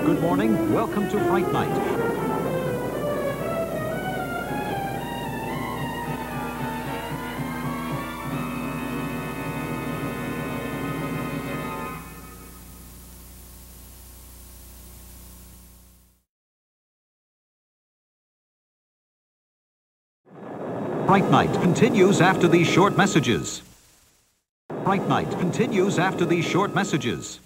Good morning. Welcome to Fright Night. Fright Night continues after these short messages. Fright Night continues after these short messages.